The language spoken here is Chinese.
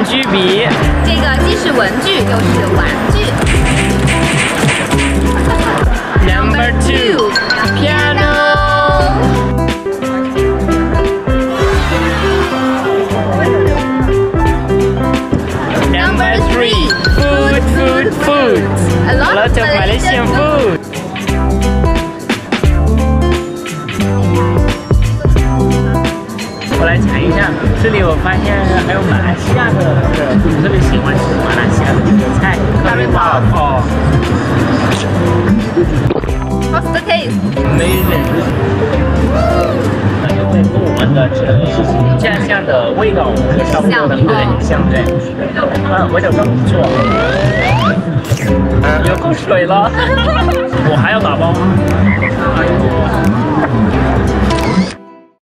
文具笔。 这个既是文具又是玩具。 Number 2 piano。 Number 3 food. A lot of Malaysian food. 我来查一下，这里我发现还有马来西亚的，我特别喜欢吃马来西亚的这个菜，特别好哦。 What's the taste? Amazing。因为跟我们的这个酱香的味道差不多的，对，很像对。味道真不错。有口水了，我还要打包。